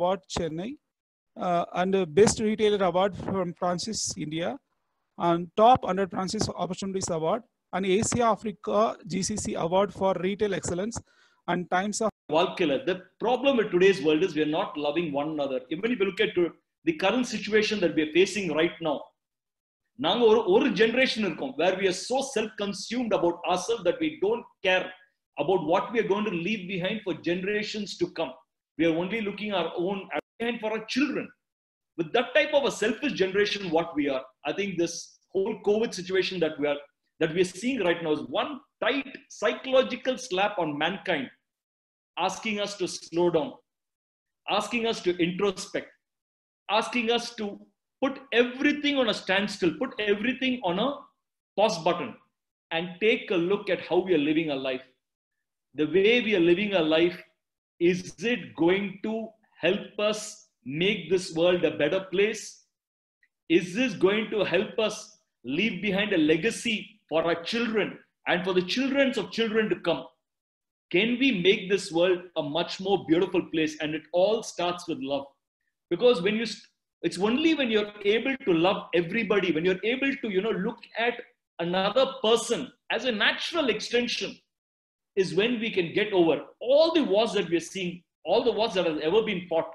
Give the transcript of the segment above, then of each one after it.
Award, Chennai, and Best Retailer Award from Francis India, and Top 100 Francis Opportunities Award, and Asia Africa GCC Award for Retail Excellence, and Times of Killer. The problem with today's world is we are not loving one another. Even if you look at the current situation that we are facing right now, நாங்க ஒரு generation இருக்கும் where we are so self-consumed about ourselves that we don't care about what we are going to leave behind for generations to come. We are only looking our own behind for our children. With that type of a selfish generation, what we are, I think this whole COVID situation that we are seeing right now is one tight psychological slap on mankind, asking us to slow down, asking us to introspect, asking us to put everything on a standstill, put everything on a pause button, and take a look at how we are living our life. The way we are living our life, is it going to help us make this world a better place? Is this going to help us leave behind a legacy for our children and for the children of children to come? Can we make this world a much more beautiful place? And it all starts with love. Because it's only when you're able to love everybody, when you're able to, look at another person as a natural extension, is when we can get over all the wars that we're seeing, all the wars that have ever been fought,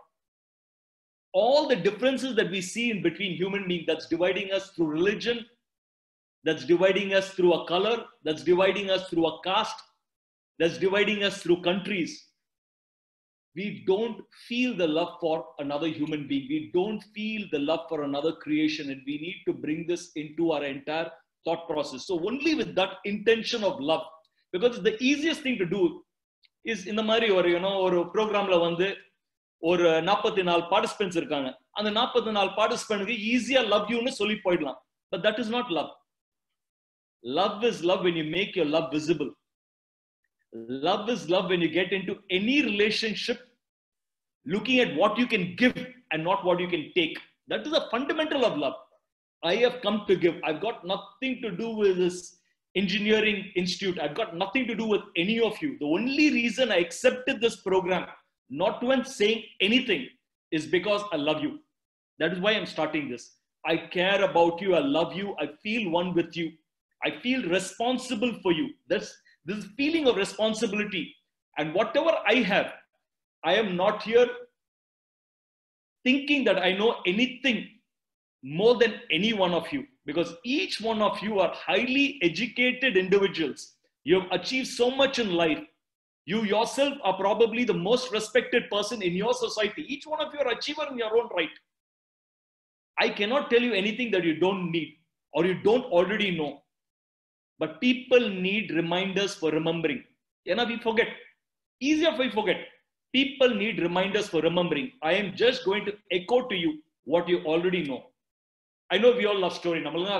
all the differences that we see in between human beings, that's dividing us through religion, that's dividing us through a color, that's dividing us through a caste, that's dividing us through countries. We don't feel the love for another human being. We don't feel the love for another creation, and we need to bring this into our entire thought process. So only with that intention of love, because the easiest thing to do is in the mari or programla வந்து ஒரு 44 participants இருக்காங்க. அந்த 44 participants ஈஸியா love you னு சொல்லி போய்டலாம். But that is not love. Love is love when you make your love visible. Love is love when you get into any relationship looking at what you can give and not what you can take. That is a fundamental of love. I have come to give. I've got nothing to do with this engineering institute. I've got nothing to do with any of you. The only reason I accepted this program, not when saying anything, is because I love you. That is why I'm starting this. I care about you. I love you. I feel one with you. I feel responsible for you. This feeling of responsibility, and whatever I have, I am not here thinking that I know anything more than any one of you, because each one of you are highly educated individuals. You have achieved so much in life. You yourself are probably the most respected person in your society. Each one of you are an achiever in your own right. I cannot tell you anything that you don't need or you don't already know. But people need reminders for remembering. We forget. Easier if we forget. People need reminders for remembering. I am just going to echo to you what you already know. I know we all love story.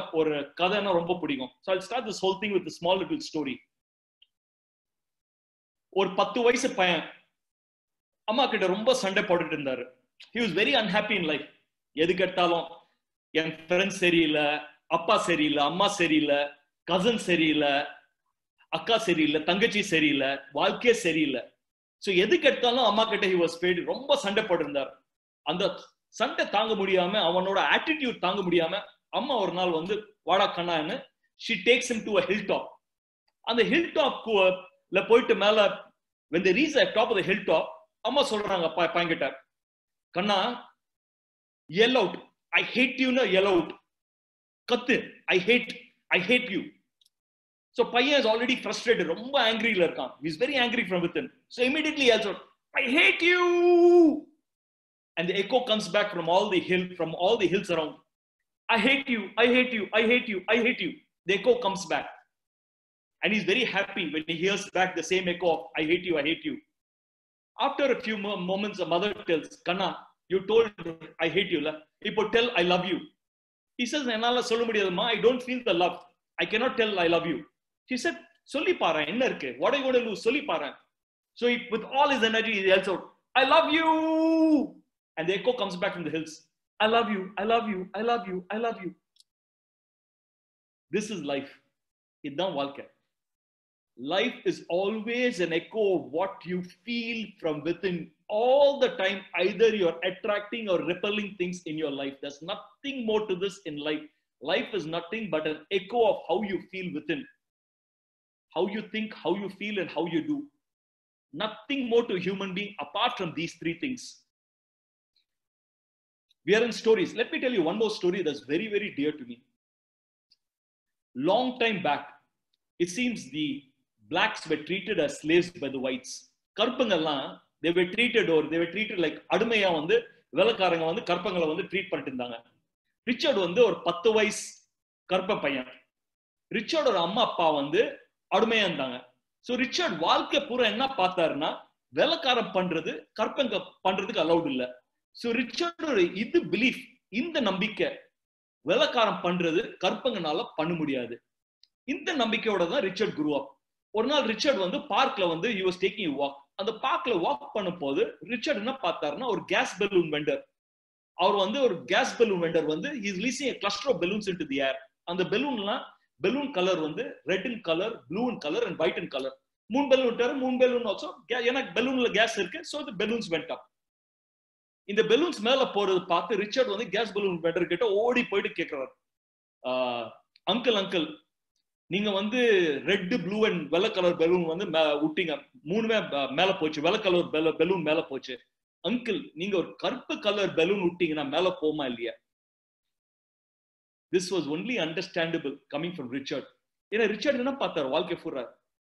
So I'll start this whole thing with a small little story. ஒரு 10 வயசு பையன் அம்மா கிட்ட ரொம்ப சண்டை போட்டுட்டு இருந்தாரு. He was very unhappy in life. எது கேட்டாலும் என் ஃப்ரெண்ட்ஸ் சரியில்லை, அப்பா சரியில்லை, அம்மா சரியில்லை, கசன் சரியில்லை, அக்கா சரியில்லை, தங்கச்சி சரியில்லை, வாழ்க்கையே சரியில்லை. ஸோ எது கேட்டாலும் அம்மா கிட்ட he was fed, ரொம்ப சண்டை போட்டிருந்தார். அந்த சண்டை தாங்க முடியாம, அவனோட ஆட்டிடியூட் தாங்க முடியாம, அம்மா ஒரு நாள் வந்து வாடா கண்ணான்னு she takes him to a hilltop. அந்த hilltop போயிட்டு மேல when they reach the top of the hilltop, அம்மா சொல்றாங்க பையன்கிட்ட, கண்ணா yell out, I hate you ன்னு yell out, கத்து, I hate you. So பையன் is already frustrated, ரொம்ப angryல இருக்கான். He is very angry from within. So immediately yells out, I hate you. And the echo comes back from all the hills around. I hate you, I hate you, I hate you, I hate you. The echo comes back. And he's very happy when he hears back the same echo of I hate you, I hate you. After a few moments, the mother tells, Kanna, you told I hate you. Ipo tell I love you. He says, I don't feel the love. I cannot tell I love you. She said, Solli paara, enna irukke? What are you going to do? Solli paara. So with all his energy, he yells out, I love you. And the echo comes back from the hills. I love you, I love you, I love you, I love you. This is life. Iddan valkai. Life is always an echo of what you feel from within all the time. Either you're attracting or repelling things in your life. There's nothing more to this in life. Life is nothing but an echo of how you feel within, how you think, how you feel, and how you do. Nothing more to a human being apart from these three things. We are in stories. Let me tell you one more story that's very, very dear to me. Long time back, it seems the blacks were treated as slaves by the whites. கருப்பங்கள்லாம் they were treated like அடிமையா வந்து வெள்ளக்காரங்க வந்து கருப்பங்களை வந்து treat பண்ணிட்டு இருந்தாங்க. Richard வந்து ஒரு 10 வயசு கருப்ப பையன். ரிச்சர்டோட அம்மா அப்பா வந்து அடிமையா இருந்தாங்க. ஸோ ரிச்சர்ட் வாழ்க்கை பூரா என்ன பார்த்தாருன்னா, வெள்ளக்காரம் பண்றது கருப்பங்க பண்றதுக்கு அலௌட் இல்லை. ஸோ ரிச்சர்டோட இது பிலீஃப், இந்த நம்பிக்கை, வெள்ளக்காரம் பண்றது கருப்பங்கனால பண்ண முடியாது. இந்த நம்பிக்கையோட தான் ரிச்சர்ட் grew up. ஒரு நாள் ரிச்சர்ட் வந்து பார்க்ல வந்து he was taking a walk. அந்த பார்க்ல வாக் பண்ணும் போது ரிச்சர்ட் என்ன பார்த்தாருன்னா, ஒரு கேஸ் பெலூன் வெண்டர். அவர் வந்து ஒரு கேஸ் பெலூன் வெண்டர் வந்து he is releasing a cluster of balloons into the air. அந்த பெலூன்லாம் பெலூன் கலர் வந்து red in colour, blue in colour and white in colour. 3 balloon விட்டாரு. 3 பெலூன் ஆல்சோ, ஏன்னா பெலூன்ல கேஸ் இருக்கு. So the balloons went up. இந்த balloons மேல போறது பார்த்து ரிச்சர்ட் வந்து கேஸ் பெலூன் வெண்டர் கிட்ட ஓடி போயிட்டு கேட்கிறாரு, அங்கிள் நீங்க வந்து ரெட், ப்ளூ அண்ட் வெள்ளை கலர் பெலூன் வந்து விட்டீங்க, 3மே மேல போச்சு, வெள்ளை கலர் பெலூன் மேல போச்சு. அங்கிள், நீங்க ஒரு கருப்பு கலர் பெலூன் விட்டீங்கன்னா மேல போமா இல்லையா? This was only understandable coming from Richard. ஏன்னா ரிச்சர்ட் என்ன பார்த்தாரு வாழ்க்கை பூரா,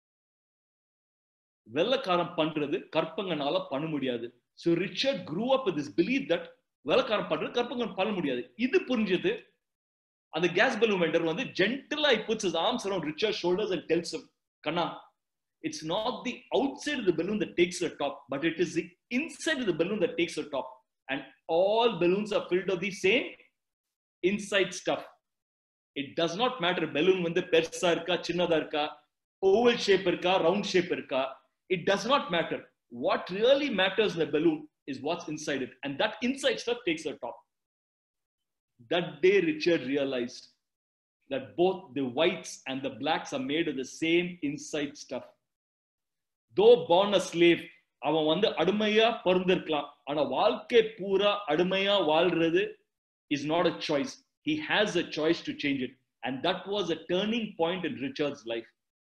வெள்ளக்காரம் பண்றது கற்பங்கனால பண்ண முடியாது. So Richard grew up with this belief that வெள்ளக்காரம் பண்றது கற்பங்க பண்ண முடியாது. இது புரிஞ்சது. அந்த கேஸ் பெலூன் வெண்டர் வந்து ஜென்டிலா he puts his arms around Richard's shoulders and tells him, Kanna, it's not the outside of the balloon that takes the top, but it is the inside of the balloon that takes the top. And all balloons are filled with the same inside stuff. It does not matter balloon வந்து பெருசா இருக்கா, சின்னதா இருக்கா, oval shape இருக்கா, round shape இருக்கா. It does not matter. What really matters in the balloon is what's inside it, and that inside stuff takes the top. That day Richard realized that both the whites and the blacks are made of the same inside stuff. Though born a slave, அவன் வந்து அடிமையா பிறந்திருக்கலாம். ஆனா வாழ்க்கை பூரா அடிமையா வாழ்றது is not a choice. He has a choice to change it. And that was a turning point in Richard's life.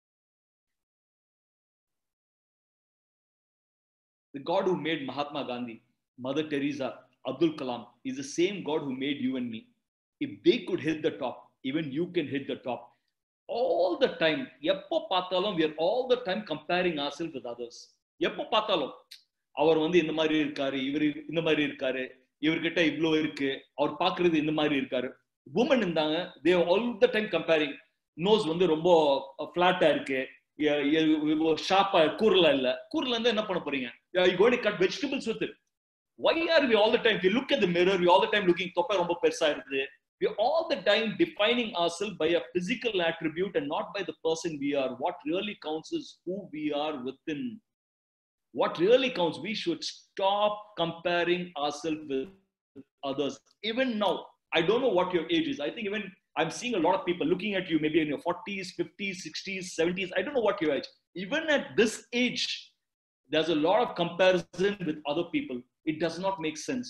The God who made Mahatma Gandhi, Mother Teresa, Abdul Kalam is the same God who made you and me. If they could hit the top, even you can hit the top. All the time, எப்போ பார்த்தாலும் we are all the time comparing ourselves with others. எப்போ பார்த்தாலும் அவர் வந்து இந்த மாதிரி இருக்காரு, இவர் இந்த மாதிரி இருக்காரு, இவர்கிட்ட இவ்ளோ இருக்கு, அவர் பார்க்கிறது இந்த மாதிரி இருக்காரு. women இருந்தாங்க, they are all the time comparing. nose வந்து ரொம்ப flat-ஆ இருக்கு, ஷார்ப்பா, கூர்லா இல்ல. கூர்லா இருந்தா என்ன பண்ண போறீங்க? You going to cut vegetables with it. Why are we all the time, if you look at the mirror, we all the time looking தொப்பை ரொம்ப பெருசா இருக்கு. We are all the time defining ourselves by a physical attribute and not by the person we are. What really counts is who we are within. What really counts, we should stop comparing ourselves with others. Even now, I don't know what your age is. I think even I'm seeing a lot of people looking at you, maybe in your 40s, 50s, 60s, 70s. I don't know what your age. Even at this age, there's a lot of comparison with other people. It does not make sense.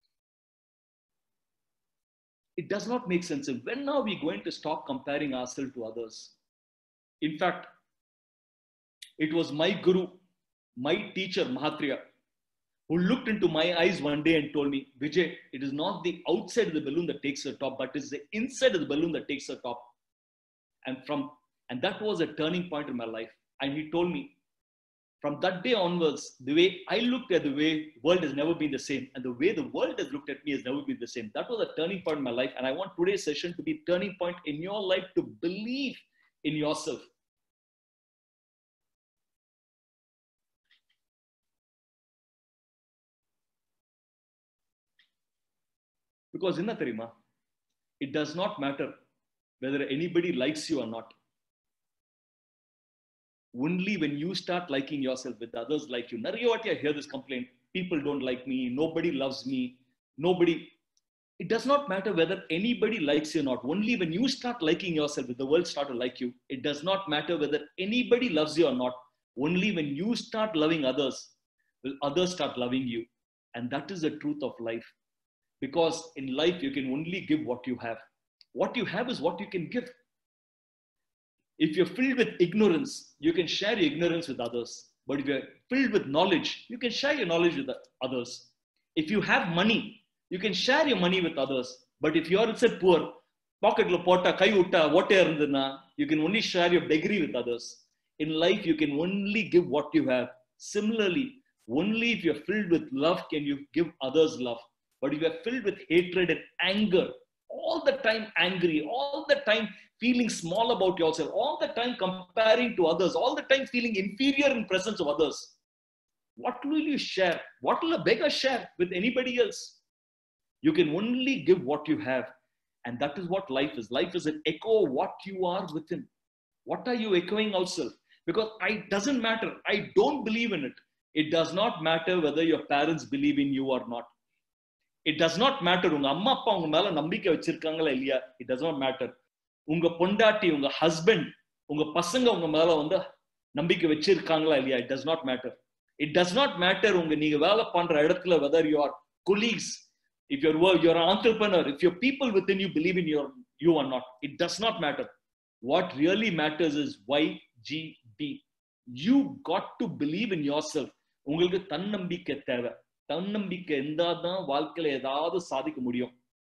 It does not make sense. When are we going to stop comparing ourselves to others? In fact, it was my guru, my teacher, Mahatriya, who looked into my eyes one day and told me, Vijay, it is not the outside of the balloon that takes the top, but it's the inside of the balloon that takes the top. And that was a turning point in my life. And he told me, from that day onwards, the way I looked at the way world has never been the same. And the way the world has looked at me has never been the same. That was a turning point in my life. And I want today's session to be a turning point in your life to believe in yourself. Because in Therima, it does not matter whether anybody likes you or not. Only when you start liking yourself with others like you. I hear this complaint. People don't like me. Nobody loves me. Nobody. It does not matter whether anybody likes you or not. Only when you start liking yourself, will the world start to like you. It does not matter whether anybody loves you or not. Only when you start loving others, will others start loving you. And that is the truth of life. Because in life, you can only give what you have. What you have is what you can give. If you're filled with ignorance, you can share your ignorance with others. But if you're filled with knowledge, you can share your knowledge with others. If you have money, you can share your money with others. But if you are poor, pocket lo pota, kai utta, whatever, you can only share your beggary with others. In life, you can only give what you have. Similarly, only if you're filled with love can you give others love. But if you're filled with hatred and anger, all the time angry, all the time feeling small about yourself, all the time comparing to others, all the time feeling inferior in presence of others, what will you share? What will a beggar share with anybody else? You can only give what you have. And that is what life is. Life is an echo of what you are within. What are you echoing outside? Because it doesn't matter. I don't believe in it. It does not matter whether your parents believe in you or not. It does not matter. It does not matter. Unga pondati, unga husband, unga pasanga unga mela vanda nambika vechirukangala illaya. It does not matter. It does not matter unga neenga vela pandra edathula whether your colleagues, if you're an entrepreneur, if your people within you believe in you or not. It does not matter. What really matters is YGB. You got to believe in yourself. உங்களுக்கு தன்னம்பிக்கை தேவை. தன்னம்பிக்கை இருந்தாதான் வாழ்க்கையில ஏதாவது சாதிக்க முடியும்.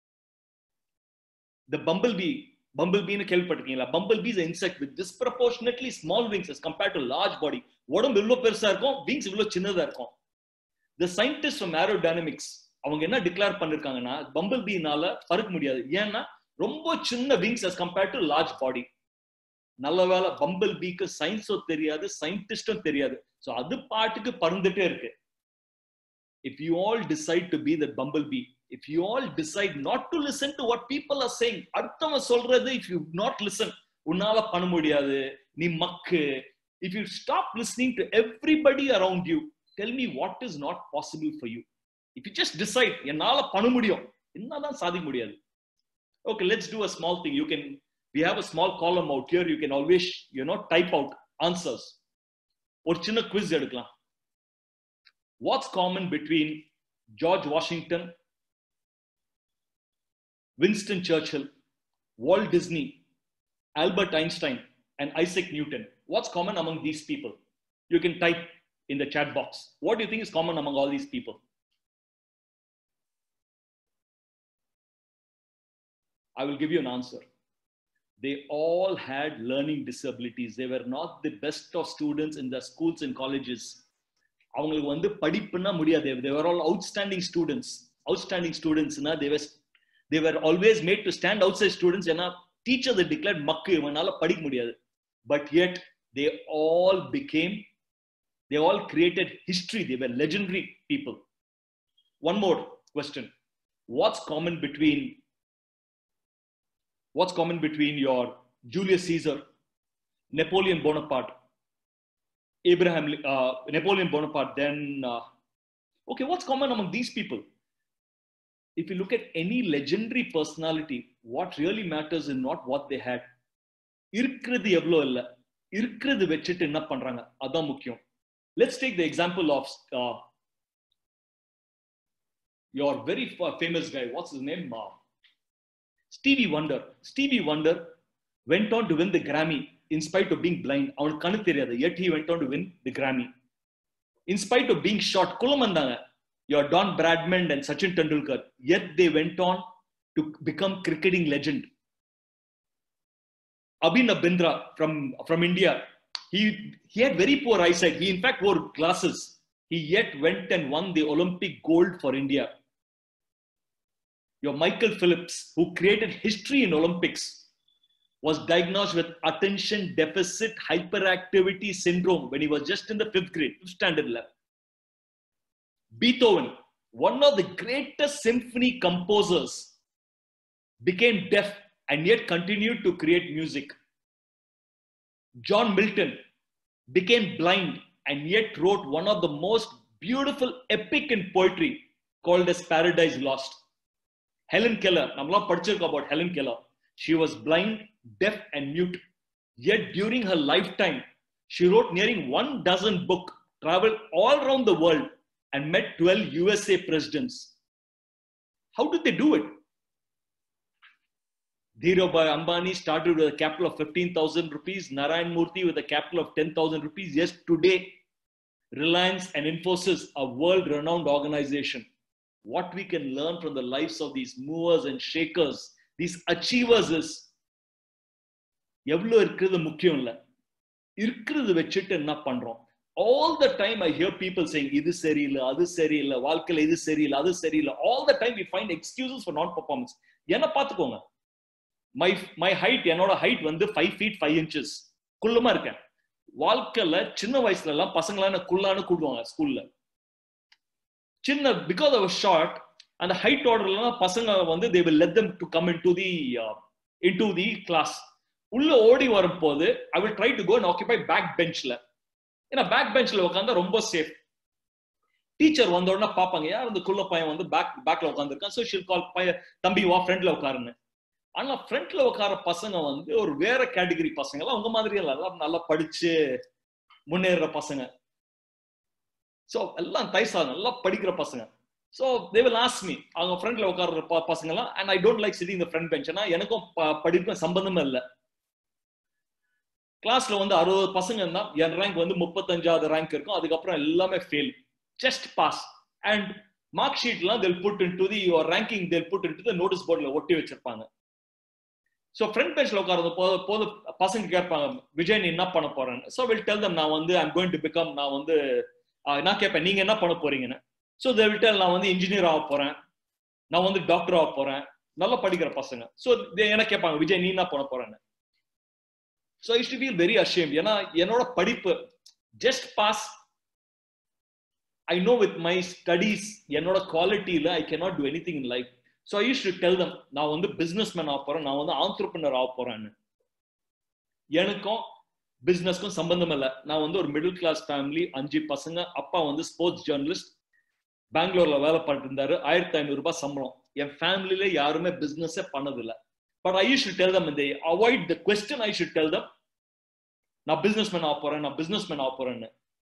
The bumblebee கேள்விப்பட்டிருக்கீங்களா? Bumblebee is an insect with disproportionately small wings as compared to large body. உடம்பு இவ்வளவு பெருசா இருக்கும், wings இவ்வளவு சின்னதா இருக்கும். The scientists from aerodynamics அவங்க என்ன டிக்ளேர் பண்ணிருக்காங்கன்னா, பம்பிள்பீனால பறக்க முடியாது. ஏன்னா ரொம்ப சின்ன wings as compared to large body. நல்ல வேளை பம்பிள்பீக்கு சயின்ஸும் தெரியாது, சயின்டிஸ்டும் தெரியாது. சோ அது பாட்டுக்கு பறந்துட்டே இருக்கு. If you all decide to be that bumblebee, if you all decide not to listen to what people are saying, அடுத்தவங்க சொல்றது, if you not listen, உன்னால பண்ண முடியாது, நீ மக்கு. If you stop listening to everybody around you, tell me what is not possible for you. If you just decide, என்னால பண்ண முடியும், என்னதான் சாதிக்க முடியாது. Okay, let's do a small thing. We have a small column out here. You can always, type out answers. ஒரு சின்ன quiz எடுக்கலாம். What's common between George Washington, Winston Churchill, Walt Disney, Albert Einstein, and Isaac Newton? What's common among these people? You can type in the chat box. What do you think is common among all these people? I will give you an answer. They all had learning disabilities. They were not the best of students in their schools and colleges. அவங்களுக்கு வந்து படிப்புன்னா முடியாது. They were all outstanding students. Outstanding students na they were always made to stand outside students. ஏன்னா teacher they declared மக்கு, இவனால படிக்க முடியாது. But yet they all created history. They were legendary people. One more question. What's common between your Julius Caesar, Napoleon Bonaparte, Napoleon Bonaparte, then okay, what's common among these people? If you look at any legendary personality, what really matters is not what they had. இருக்கிறது எவ்வளோ இல்ல, இருக்கிறது வச்சிட்டு என்ன பண்றாங்க, அதான் முக்கியம். Let's take the example of your very famous guy. What's his name? Stevie Wonder. Stevie Wonder went on to win the Grammy in spite of being blind. அவனுக்கு கண்ணு தெரியாது, yet he went on to win the Grammy. In spite of being short, குலமந்தாங்க, your Don Bradman and Sachin Tendulkar, yet they went on to become cricketing legend. Abhinav Bindra from India, he had very poor eyesight. He in fact wore glasses. He yet went and won the Olympic gold for India. Your Michael Phelps, who created history in Olympics, was diagnosed with attention deficit hyperactivity syndrome when he was just in the 5th standard level. Beethoven, one of the greatest symphony composers, became deaf and yet continued to create music. John Milton became blind and yet wrote one of the most beautiful epic in poetry called as Paradise Lost. Helen Keller, namla padichirukkom about Helen Keller. She was blind, deaf and mute. Yet during her lifetime, she wrote nearing 12 books, traveled all around the world and met 12 USA presidents. How did they do it? Dhirubhai Ambani started with a capital of 15,000 rupees, Narayan Murthy with a capital of 10,000 rupees. Yes, today, Reliance and Infosys are world-renowned organization. What we can learn from the lives of these movers and shakers, these achievers is, எவ்வளவு இருக்குது முக்கியம் இல்ல, இருக்கிறது வச்சுட்டு என்ன பண்றோம். All the time I hear people saying இது சரியில்லை, அது சரியில்லை, வாழ்க்கையில இது சரியில்லை, அது சரியில்லை. All the time we find excuses for non-performance. என்ன பார்த்துக்கோங்க, my height, என்னோட height வந்து 5 feet 5 inches, குள்ளமா இருக்கேன். வாழ்க்கையில சின்ன வயசுல எல்லாம் பசங்களான குள்ளான்னு கூடுவாங்க ஸ்கூல்ல. சின்ன, because I was short, and the height order பசங்க வந்து they will let them to come into the class. உள்ள ஓடி வரும்போது I will try to go and occupy back benchல. ஏன்னா பேக் பெஞ்ச்ல உட்கார்ந்தா ரொம்ப சேஃப். டீச்சர் வந்த உடனே பாப்பாங்க, யார் அந்த குள்ள பையன் வந்து பேக்ல உட்கார்ந்துருக்கான். ஸோ ஷீல் கால், தம்பி வா ஃப்ரண்ட்ல உட்காருன்னு. ஆனா ஃப்ரண்ட்ல உட்கார பசங்க வந்து ஒரு வேற கேட்டகரி பசங்க எல்லாம், உங்க மாதிரி எல்லாம் நல்லா படிச்சு முன்னேற பசங்க. ஸோ எல்லாம் தைசா நல்லா படிக்கிற பசங்க. So they will ask me, அவங்க ஃப்ரண்ட்ல உட்கார பசங்க எல்லாம், and I don't like sitting இந்த ஃப்ரண்ட் பெஞ்ச். ஏன்னா எனக்கும் படிப்பும் சம்பந்தமே இல்லை. கிளாஸ்ல வந்து 60 பசங்க இருந்தா என் ரேங்க் வந்து 35வது ரேங்க் இருக்கும். அதுக்கப்புறம் எல்லாமே fail, just pass. And mark ஷீட்லாம் they'll put into the your ranking, they'll put into the notice boardல ஒட்டி வச்சிருப்பாங்க. ஸோ ஃப்ரண்ட் பெஞ்ச்ல உட்கார்றது போது பசங்க கேட்பாங்க, விஜய் நீ என்ன பண்ண போறேன்னு. ஸோ வில் டெல் தம், நான் வந்து ஐம் கோயிங் டு பிகம், நான் வந்து நான் கேட்பேன் நீங்க என்ன பண்ண போறீங்கன்னு. ஸோ தே வில் டெல், நான் வந்து இன்ஜினியர் ஆக போறேன், நான் வந்து டாக்டர் ஆக போறேன். நல்லா படிக்கிற பசங்க. ஸோ என்ன கேட்பாங்க, விஜய் நீ என்ன பண்ண போறேன்னு. So I used to feel very ashamed. ஏன்னா என்னோட படிப்பு just pass. I know with my studies, என்னோட குவாலிட்டியில I cannot do anything in life. So I used to tell them, நான் வந்து businessman ஆக போறேன், நான் வந்து entrepreneur ஆக போறேன்னு. எனக்கும் பிசினஸ்க்கும் சம்பந்தம் இல்லை. நான் வந்து ஒரு மிடில் கிளாஸ் ஃபேமிலி, 5 பசங்க. அப்பா வந்து ஸ்போர்ட்ஸ் ஜேர்னலிஸ்ட், பெங்களூர்ல வேலை பண்ணிட்டு இருந்தாரு, 1500 ரூபாய் சம்பளம். என் ஃபேமிலியில யாருமே பிசினஸே பண்ணதில்லை. But I used to tell them, and they avoid the question, I should tell them, na businessman ஆக போறேன், நான் businessman ஆக போறேன்னு.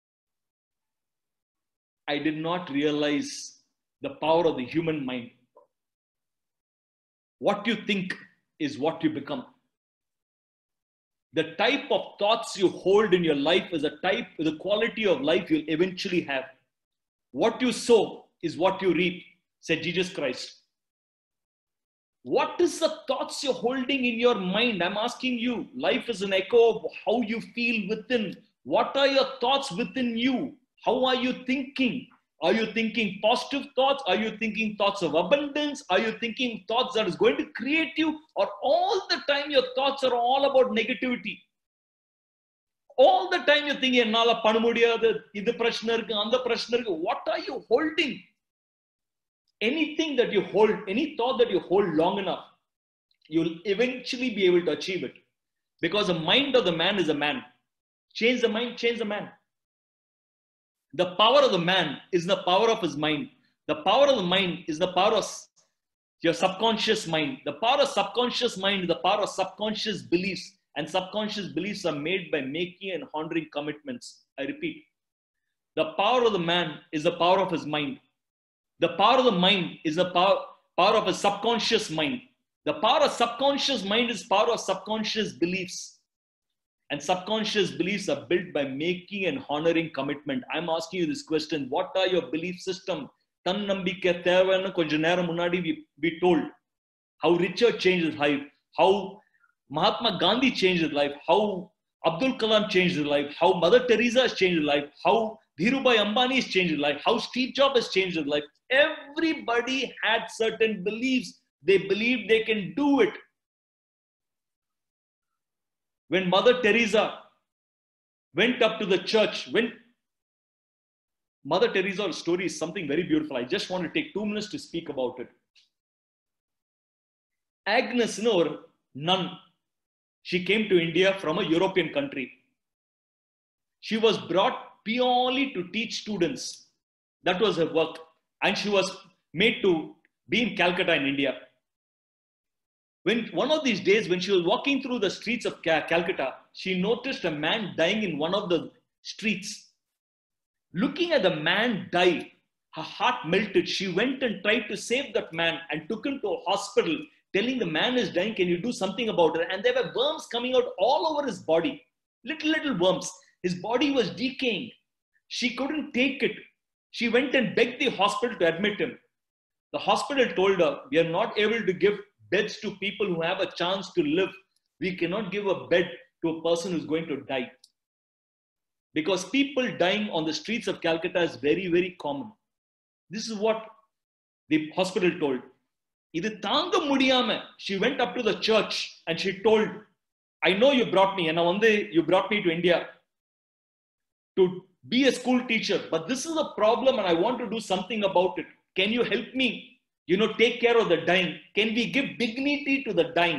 I did not realize the power of the human mind. What you think is what you become. The type of thoughts you hold in your life is the quality of life you'll eventually have. What you sow is what you reap, said Jesus Christ. What is the thoughts you're holding in your mind? I'm asking you. Life is an echo of how you feel within. What are your thoughts within you? How are you thinking? Are you thinking positive thoughts? Are you thinking thoughts of abundance? Are you thinking thoughts that is going to create you? Or all the time your thoughts are all about negativity? All the time you're thinking, ennala panna mudiyadhu, idu prashna irukku, andha prashna irukku. What are you holding? Anything that you hold, any thought that you hold long enough, you'll eventually be able to achieve it. Because the mind of the man is a man. Change the mind, change the man. The power of the man is the power of his mind. The power of the mind is the power of your subconscious mind. The power of subconscious mind is the power of subconscious beliefs. And subconscious beliefs are made by making and honoring commitments. I repeat. The power of the man is the power of his mind. The power of the mind is the power of a subconscious mind. The power of subconscious mind is power of subconscious beliefs. And subconscious beliefs are built by making and honoring commitment. I'm asking you this question. What are your belief system? Tannambikkai thevanu konja neram munadi we told how Richard changed his life, how Mahatma Gandhi changed his life, how Abdul Kalam changed his life, how Mother Teresa has changed his life, how Dhirubhai Ambani has changed his life, how Steve Jobs has changed his life. Everybody had certain beliefs. They believed they can do it. When Mother Teresa went up to the church, when Mother Teresa's story is something very beautiful. I just want to take 2 minutes to speak about it. Agnes, or nun, she came to India from a European country. She was brought purely to teach students. That was her work. And she was made to be in Calcutta in India. When one of these days, when she was walking through the streets of Calcutta, she noticed a man dying in one of the streets. Looking at the man die, her heart melted. She went and tried to save that man and took him to a hospital, telling the man is dying, can you do something about it? And there were worms coming out all over his body, little worms. His body was decaying. She couldn't take it. She went and begged the hospital to admit him. The hospital told her, we are not able to give beds to people who have a chance to live. We cannot give a bed to a person who's going to die. Because people dying on the streets of Calcutta is very, very common. This is what the hospital told. Idu thanga mudiyama, she went up to the church and she told, I know you brought me, and you brought me to India to be a school teacher, but this is a problem and I want to do something about it. Can you help me, take care of the dying? Can we give dignity to the dying?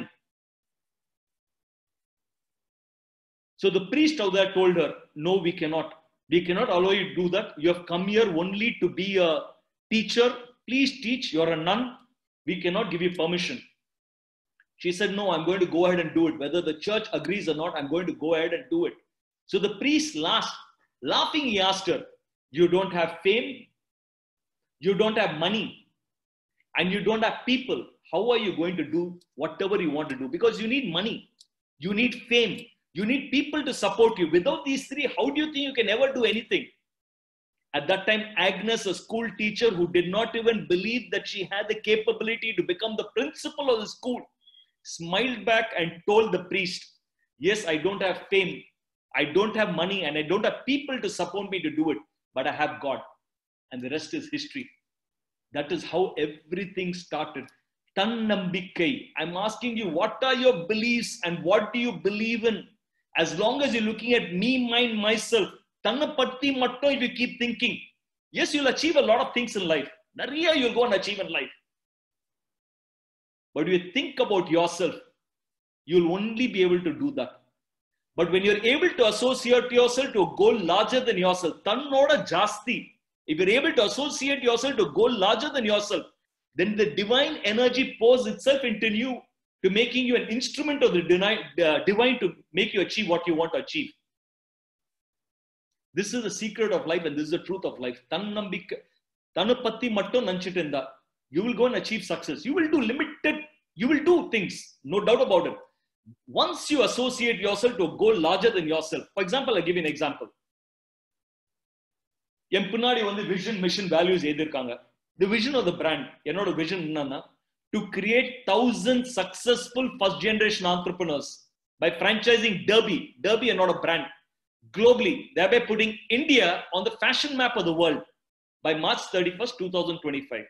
So the priest out there told her, no, we cannot. We cannot allow you to do that. You have come here only to be a teacher. Please teach. You're a nun. We cannot give you permission. She said, no, I'm going to go ahead and do it. Whether the church agrees or not, I'm going to go ahead and do it. So the priest laughing, he asked her, you don't have fame, you don't have money, and you don't have people. How are you going to do whatever you want to do? Because you need money, you need fame, you need people to support you. Without these three, how do you think you can ever do anything? At that time, Agnes, a school teacher who did not even believe that she had the capability to become the principal of the school, smiled back and told the priest, yes, I don't have fame, I don't have money, and I don't have people to support me to do it, but I have God. And the rest is history. That is how everything started. Tannambikkai. I'm asking you, what are your beliefs and what do you believe in? As long as you're looking at me, mine, myself, tannapatti mattum, if you keep thinking, yes, you'll achieve a lot of things in life. Nariya you'll go and achieve in life. But if you think about yourself, you'll only be able to do that. But when you're able to associate yourself to a goal larger than yourself, tannoda jasti, if you're able to associate yourself to a goal larger than yourself, then the divine energy pours itself into you to making you an instrument of the divine to make you achieve what you want to achieve. This is the secret of life and this is the truth of life. Tannapatti mattum nanchitenda. You will go and achieve success. You will do limited, you will do things, no doubt about it. Once you associate yourself to a goal larger than yourself, for example, I'll give you an example. என் பின்னாடி vision, mission, values எழுதிருக்காங்க. The vision of the brand, என்னோட vision என்னன்னா, to create 1,000 successful first generation entrepreneurs by franchising Derby என்னோட brand globally, thereby putting India on the fashion map of the world by March 31st, 2025.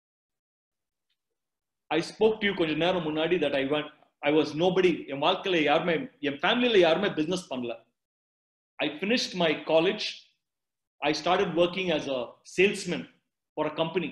I spoke to you கொஞ்ச நேரம் முன்னாடி that I was nobody. என் வாழ்க்கையில யாருமே, என் ஃபேமிலியில யாருமே business பண்ணல. I finished my college. I started working as a salesman for a company.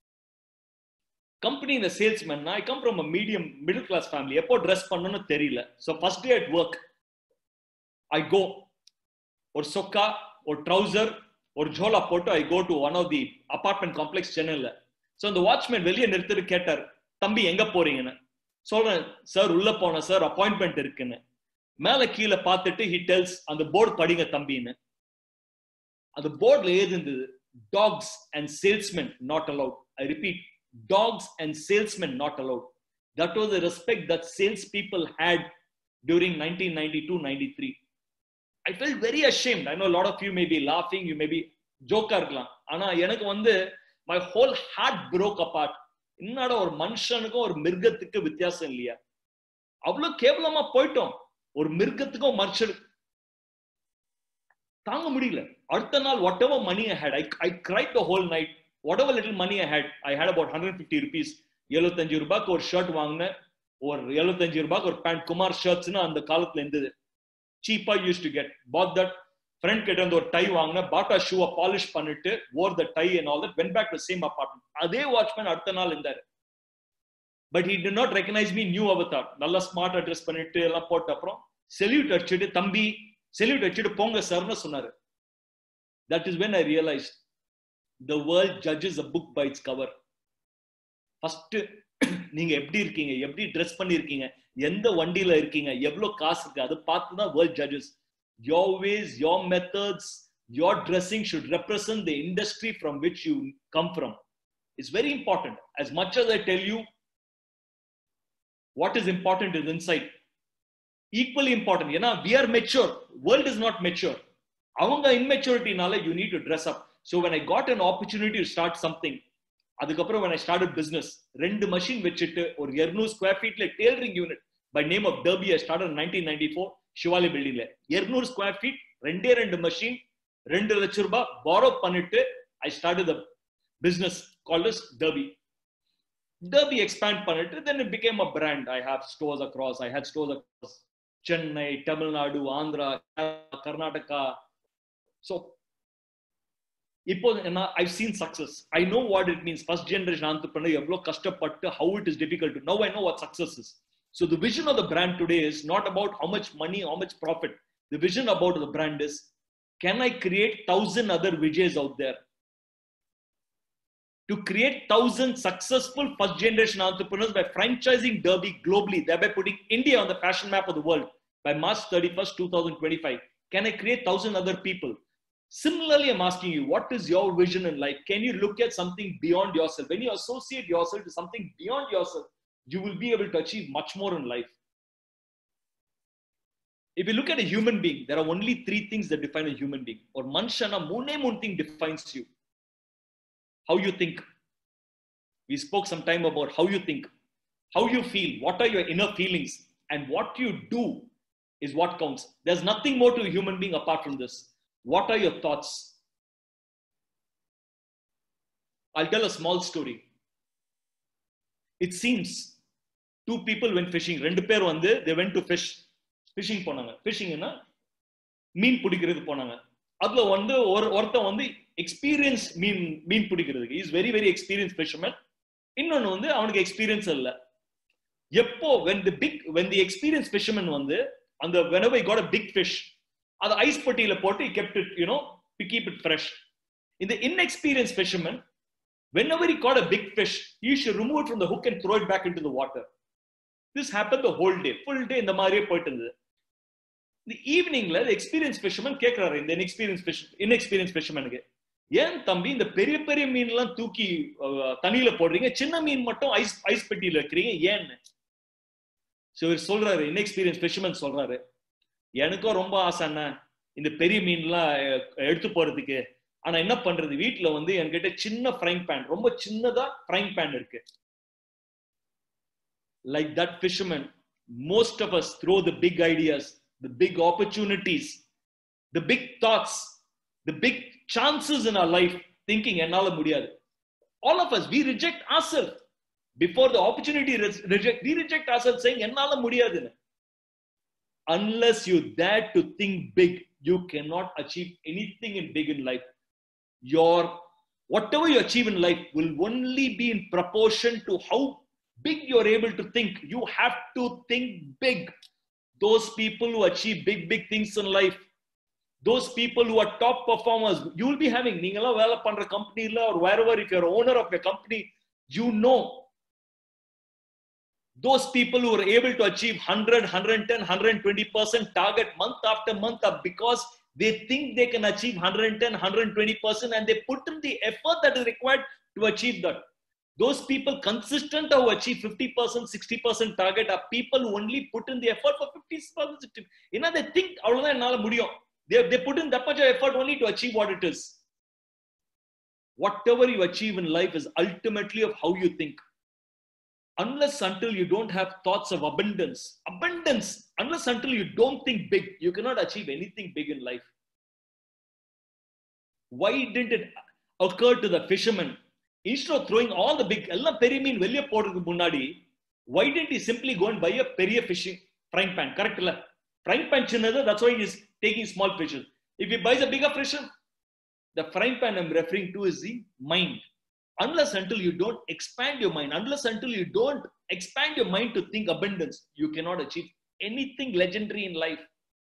In a salesman, I come from a middle class family. எப்போ dress பண்ணனும்னு தெரியல. So first day at work, I go ஒரு சொக்கா, ஒரு trouser, ஒரு ஜோலா போட்டு I go to one of the apartment complex சென்னையில. So the watchman வெளியே நிறுத்திட்டு கேட்டார், தம்பி எங்க போறீங்கன்னு. சொல்றேன், சார் உள்ள போன சார், அப்பாயின்மெண்ட் இருக்குன்னு. மேல கீழே பார்த்துட்டு he tells, அந்த போர்டு படிங்க தம்பின்னு. அந்த போர்டுல எழுதிருந்தது, dogs and salesmen not allowed. I repeat, dogs and salesmen not allowed. That was the respect that salespeople had during 1992-93. I felt very ashamed. I know a lot of you may be laughing, you may be joker இருக்கலாம். ஆனா எனக்கு my whole heart broke apart. என்னடா ஒரு மனுஷனுக்கும் ஒரு மிருகத்துக்கு வித்தியாசம் இல்லையா? அவ்வளவு கேவலமா போயிட்டோம். ஒரு மிருகத்துக்கும் மனுஷனுக்கு தாங்க முடியல. அடுத்த நாள் whatever money I had, I cried the whole night. Whatever little money I had about 150 rupees. 75 ரூபாய்க்கு ஒரு ஷர்ட் வாங்கினேன். ஒரு 75 ரூபாய்க்கு ஒரு பேண்ட், குமார் ஷர்ட்ஸ்னு அந்த காலத்துல இருந்தது. Cheap I used to get. Bought that. Friend கிட்ட இருந்து ஒரு டை வாங்கினேன். bought a shoe, polish பண்ணிட்டு, wore the tie and all that, went back to the same apartment. அதே வாட்ச்மேன் அடுத்த நாள் இருந்தாரு. But he did not recognize me, new avatar. நல்லா ஸ்மார்ட் அட்ரஸ் பண்ணிட்டு எல்லாம் போட்ட அப்புறம் செல்யூட் அடிச்சிட்டு, தம்பி செல்யூட் அடிச்சிட்டு போங்க சார்னு சொன்னாரு. That is when I realized the world judges a book by its cover. First நீங்க எப்படி இருக்கீங்க, எப்படி ட்ரெஸ் பண்ணிருக்கீங்க, எந்த வண்டியில இருக்கீங்க, எவ்வளவு காசு இருக்கு, அதை பார்த்து தான் world judges. Your ways, your methods, your dressing should represent the industry from which you come from. It's very important. As much as I tell you what is important is inside. Equally important. You know, we are mature. World is not mature. Avanga immaturity nala you need to dress up. So when I got an opportunity to start something, adukapra when I started business, rendu machine vechittu or 200 square feet like tailoring unit by name of Derby, I started in 1994 Shivali building la 200 square feet rendu machine 2 lakh rupees borrow pannittu I started the business called as Derby. Derby expand pannittu, then it became a brand. I have stores across, I had stores across Chennai, Tamil Nadu, Andhra, Karnataka. So I've seen success. I know what it means. First generation entrepreneur, evlo kashtappattu, how it is difficult to. Now I know what success is. So the vision of the brand today is not about how much money, how much profit. The vision about the brand is, can I create 1,000 other Vijayas out there? To create 1,000 successful first generation entrepreneurs by franchising Derby globally, thereby putting India on the fashion map of the world by March 31st, 2025. Can I create 1,000 other people? Similarly, I'm asking you, what is your vision in life? Can you look at something beyond yourself? When you associate yourself to something beyond yourself, you will be able to achieve much more in life. If you look at a human being, there are only 3 things that define a human being. Or manshana, moon thing defines you. How you think. We spoke some time about how you think, how you feel, what are your inner feelings, and what you do is what counts. There's nothing more to a human being apart from this. What are your thoughts? I'll tell a small story. It seems 2 people went fishing. 2 பேர் வந்து they went to fish. Fishing போனாங்க. Fishingனா மீன் பிடிக்கிறது போனாங்க. அதுல வந்து ஒருத்தன் வந்து experience மீன் பிடிக்கிறதுக்கு is very very experience fisherman. இன்னொன்னு வந்து அவனுக்கு எக்ஸ்பீரியன்ஸ் இல்ல. எப்போ when the experienced fisherman வந்து அந்த whenever he got a big fish, அது ஐஸ் பட்டியில போட்டு he kept it, to keep it fresh. In the inexperienced fisherman, whenever he caught a big fish, he should remove it from the hook and throw it back into the water. This happened the whole day, full day இந்த மாதிரியே போயிட்டு இருந்தது. The eveningல the experienced fisherman கேக்குறாரு இந்த inexperienced fishermanக்கு, ஏன் தம்பி இந்த பெரிய பெரிய மீன் எல்லாம் தூக்கி தண்ணியில போடுறீங்க, சின்ன மீன் மட்டும் ஐஸ் பெட்டியில வைக்கிறீங்க ஏன்னு? சோ இவர் சொல்றாரு, inexperienced fisherman சொல்றாரு, எனக்கும் ரொம்ப ஆசை அண்ணா இந்த பெரிய மீன்லாம் எடுத்து போறதுக்கு. ஆனா என்ன பண்றது, வீட்டுல வந்து என்கிட்ட சின்ன ஃப்ரைங் பேன், ரொம்ப சின்னதா ஃப்ரைங் பேன் இருக்கு. Like that fisherman, most of us throw the big ideas, the big opportunities, the big thoughts, the big chances in our life thinking ennala mudiyadu. All of us, we reject ourselves before the opportunity. We reject ourselves saying ennala mudiyadu. Unless you dare to think big, you cannot achieve anything in big in life. Whatever you achieve in life will only be in proportion to how big you're able to think. You have to think big. Those people who achieve big things in life, those people who are top performers, you will be having, நீங்களா வேலை பண்ற கம்பெனில or wherever, if you're owner of a company, those people who are able to achieve 100, 110, 120% target month after month are because they think they can achieve 110, 120% and they put in the effort that is required to achieve that. Those people consistent who achieve 50%, 60% target are people who only put in the effort for 50%, 60%. They think avladha ennala mudiyum. They put in that much effort only to achieve what it is. Whatever you achieve in life is ultimately of how you think. Unless until you don't have thoughts of abundance, unless until you don't think big, you cannot achieve anything big in life. Why didn't it occur to the fisherman, instead of throwing all the big, ella peri meen veliya podradhukku munnadi, why didn't he simply go and buy a periya fishing frying pan? Correct la? Frying pan chinnadhu, that's why he is taking small fishes. If he buys a bigger fish, the frying pan I'm referring to is the mind. Unless until you don't expand your mind, unless until you don't expand your mind to think abundance, you cannot achieve anything legendary in life.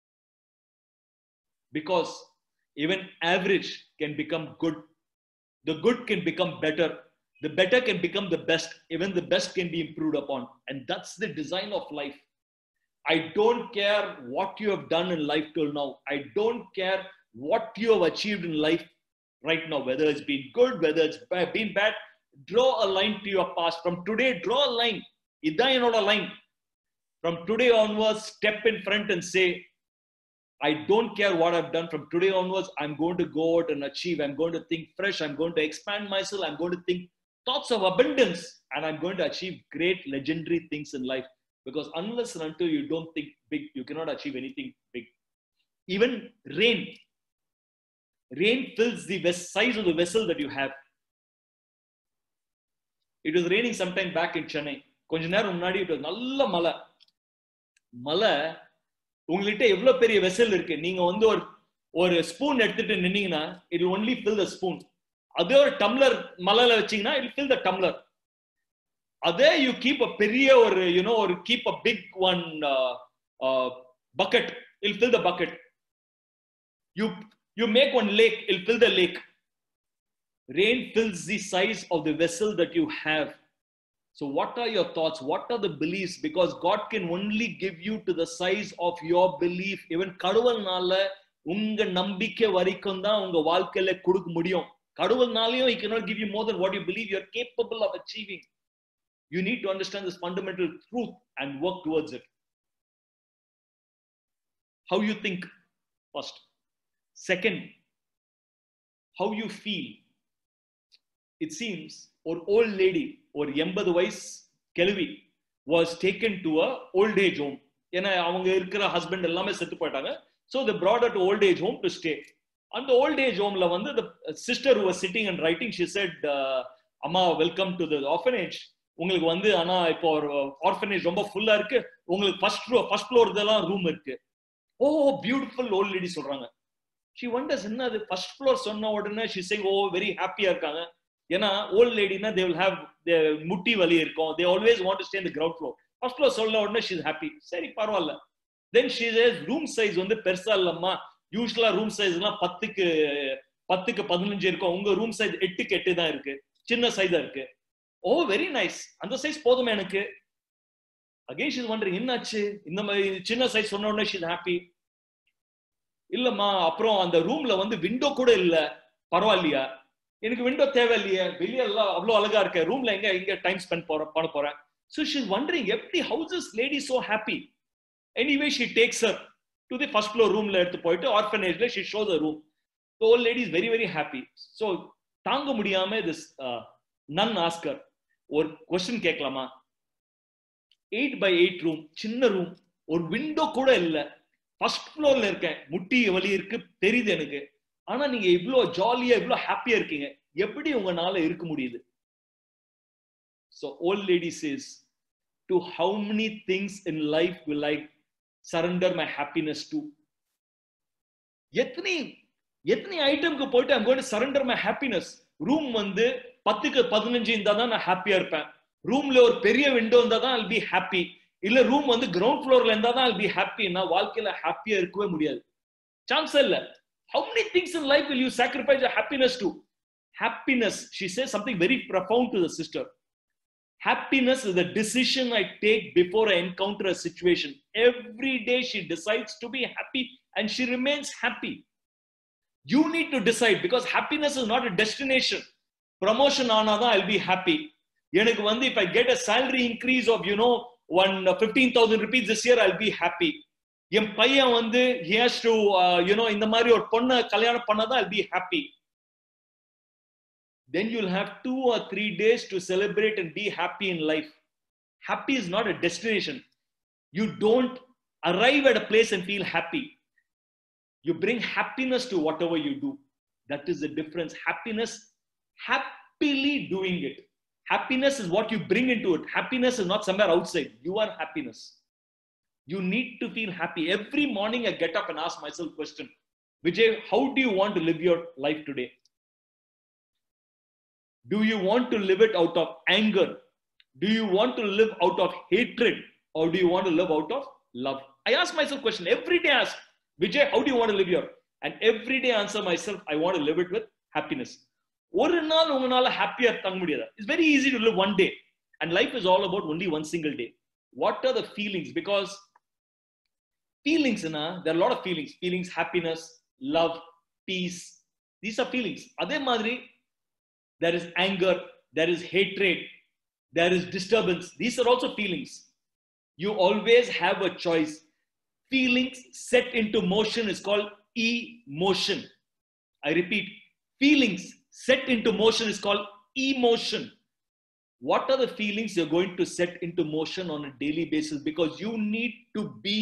Because even average can become good. The good can become better. the better can become the best. Even the best can be improved upon. And that's the design of life. I don't care what you have done in life till now. I don't care what you have achieved in life right now, whether it's been good, whether it's been bad. Draw a line to your past. From today, draw a line. Idha enoda line. From today onwards, step in front and say, I don't care what I've done. From today onwards, I'm going to go out and achieve. I'm going to think fresh. I'm going to expand myself. I'm going to think thoughts of abundance. And I'm going to achieve great, legendary things in life. Because unless and until you don't think big, you cannot achieve anything big. Even rain. Rain fills the size of the vessel that you have. It was raining sometime back in Chennai. கொஞ்ச நேரம் முன்னாடி it was நல்ல மழை. மழை உங்கள்கிட்ட எவ்வளவு பெரிய vessel இருக்கு, நீங்க வந்து ஒரு ஸ்பூன் எடுத்துட்டு நின்னீங்கன்னா it will only fill the spoon. அதே ஒரு டம்ளர் மலையில வச்சீங்கன்னா it will fill the tumbler. அதே you keep a பெரிய ஒரு or keep a big one bucket, it will fill the bucket. You make one lake, it will fill the lake. Rain fills the size of the vessel that you have. So what are your thoughts? What are the beliefs? Because God can only give you to the size of your belief. Even கடவுள்னால உங்க நம்பிக்கை வரைக்கும் தான் உங்க வாழ்க்கையில கொடுக்க முடியும். கடவுள்னாலயும் he cannot give you more than what you believe you are capable of achieving. You need to understand this fundamental truth and work towards it. How you think first. Second, how you feel. It seems an old lady or 80 வயசு கிழவி was taken to a old age home. ஏன்னா அவங்க இருக்கிற husband எல்லாமே செத்து போயிட்டாங்க. So they brought her to old age home to stay. And the old age homeல வந்து the sister who was sitting and writing, she said, அம்மா welcome to the orphanage. உங்களுக்கு வந்து ஆனா இப்போ ஒரு orphanage ரொம்ப ஃபுல்லா இருக்கு, உங்களுக்கு ஃபர்ஸ்ட் ஃப்ளோர் இதெல்லாம் ரூம் இருக்கு. ஓ பியூட்டிஃபுல் ஓல்ட் லேடி சொல்றாங்க. She wonders என்னது ஃபர்ஸ்ட் ஃப்ளோர் சொன்ன உடனே she saying oh very happy இருக்காங்க. ஏன்னா ஓல்ட் லேடினா they will have முட்டி வலி இருக்கும். They always want to stay in the ground floor. First floor சொன்ன உடனே she is happy. சரி பரவாயில்ல. Then she says room size வந்து பெருசா இல்லம்மா, யூசுவலா ரூம் சைஸ்லாம் 10க்கு 15 இருக்கும், உங்க ரூம் சைஸ் 8க்கு 8 தான் இருக்கு, சின்ன சைஸா இருக்கு. ஓ வெரி நைஸ், அந்த சைஸ் போதுமே எனக்கு. அகைன் she is wondering என்னாச்சு, இந்த மாதிரி சின்ன சைஸ் சொன்ன உடனே she is happy. இல்லம்மா அப்புறம் அந்த ரூம்ல வந்து விண்டோ கூட இல்ல, பரவாயில்லையா, எனக்கு விண்டோ தேவை இல்லையே, வெளியே எல்லாம் அவ்வளவு அழகா இருக்கு, ரூம்ல எங்க டைம் ஸ்பெண்ட் பண்ண போறேன். So she is wondering எப்படி how is this lady so happy. Anyway she takes her to the first floor roomல எடுத்து போயிட்டு orphanageல she shows the room. The old lady is very very happy. So தாங்க முடியாம this nun asked her ஒரு question கேட்கலாமா, 8x8 room, சின்ன room, ஒரு window கூட இல்ல, ஃபர்ஸ்ட் ஃப்ளோர்ல இருக்கேன், முட்டி வலி இருக்கு தெரியுது எனக்கு, ஆனா நீங்க இவ்வளவு ஜாலியா இவ்வளவு ஹாப்பியா இருக்கீங்க, எப்படி உங்களால இருக்க முடியுது? So old lady says, to how many things in life will I surrender my happiness to? எத்தனை ஐட்டம்க்கு போயிட்டு I'm going to surrender my happiness. Room வந்து 10க்கு 15 இருந்தா தான் நான் ஹாப்பியா இருப்பேன், ரூம்ல ஒரு பெரிய விண்டோ இருந்தா தான் I'll be happy, இல்ல ரூம் வந்து கிரவுண்ட் ஃப்ளோர்ல இருந்தா தான் I'll be happy. நான் வாழ்க்கையில ஹாப்பியா இருக்கவே முடியாது, சான்ஸ் இல்ல. How many things in life will you sacrifice your happiness to? Happiness, she says something very profound to the sister. Happiness is the decision I take before I encounter a situation. Every day she decides to be happy and she remains happy. You need to decide, because happiness is not a destination. Promotion ஆனாதான் I'll be happy. எனக்கு வந்து if I get a salary increase of 15,000 rupees this year, I'll be happy. என் பையன் வந்து he has to இந்த மாதிரி ஒரு பொண்ணை கல்யாணம் பண்ணாதான் I'll be happy. Then you'll have 2 or 3 days to celebrate and be happy in life. Happy is not a destination. You don't arrive at a place and feel happy. You bring happiness to whatever you do. That is the difference. Happiness, happily doing it. Happiness is what you bring into it. Happiness is not somewhere outside. You are happiness. You need to feel happy. Every morning I get up and ask myself a question. Vijay, how do you want to live your life today? Do you want to live it out of anger? Do you want to live out of hatred? Or do you want to live out of love? I ask myself a question. Every day I ask, Vijay, how do you want to live your? And every day I answer myself, I want to live it with happiness. ஒரு நாள் உங்களால ஹாப்பியா தங்க முடியாது. It's very easy to live one day, and life is all about only one single day. What are the feelings? Because feelings, there are a lot of feelings. Feelings, happiness, love, peace. These are feelings. அதே மாதிரி there is anger, there is hatred, there is disturbance. These are also feelings. You always have a choice. Feelings set into motion is called emotion. I repeat, feelings set into motion is called emotion. What are the feelings you're going to set into motion on a daily basis? Because you need to be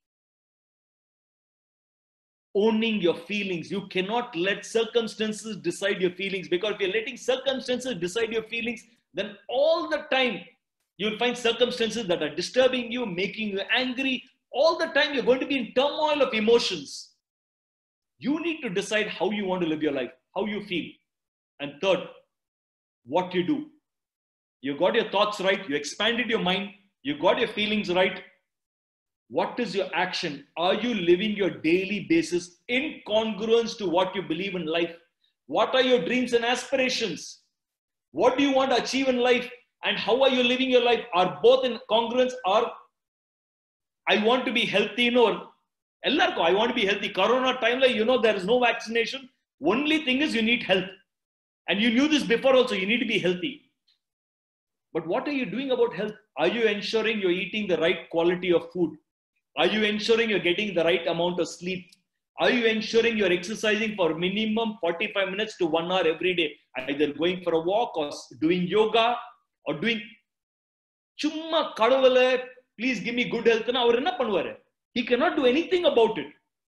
owning your feelings. You cannot let circumstances decide your feelings, because if you're letting circumstances decide your feelings, then all the time you'll find circumstances that are disturbing you, making you angry. All the time you're going to be in turmoil of emotions. You need to decide how you want to live your life, how you feel. And third, what you do. You got your thoughts right, you expanded your mind, you got your feelings right. What is your action? Are you living your daily basis in congruence to what you believe in life? What are your dreams and aspirations? What do you want to achieve in life? And how are you living your life? Are both in congruence? Or I want to be healthy, I want to be healthy. Corona time, there is no vaccination. Only thing is you need health. And you knew this before also, you need to be healthy. But what are you doing about health? Are you ensuring you're eating the right quality of food? Are you ensuring you're getting the right amount of sleep? Are you ensuring you're exercising for minimum 45 minutes to 1 hour every day? Either going for a walk or doing yoga or doing chumma kadavale, please give me good health. Na avaru enna pannuvaru? He cannot do anything about it.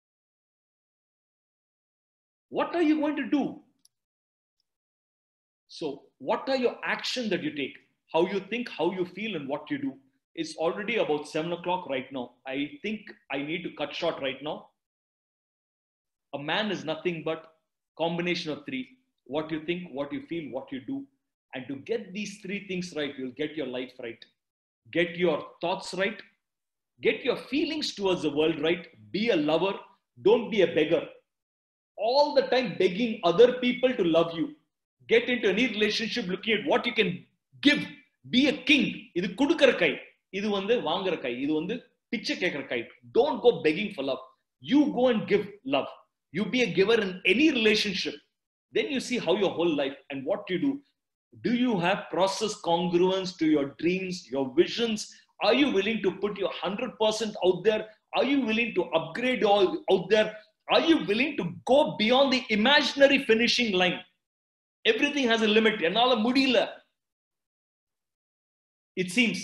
What are you going to do? So what are your actions that you take? How you think, how you feel, and what you do. It's already about 7 o'clock right now. I think I need to cut short right now. A man is nothing but combination of three. What you think, what you feel, what you do. And to get these three things right, you'll get your life right. Get your thoughts right. Get your feelings towards the world right. Be a lover. Don't be a beggar. All the time begging other people to love you. Get into any relationship looking at what you can give. Be a king. Idu kudukara kai. Idu vandu vaangara kai. Idu vandu picha kekara kai. Don't go begging for love. You go and give love. You be a giver in any relationship. Then you see how your whole life and what you do. Do you have process congruence to your dreams, your visions? Are you willing to put your 100% out there? Are you willing to upgrade all out there? Are you willing to go beyond the imaginary finishing line? Everything has a limit. Ennala mudiyala. It seems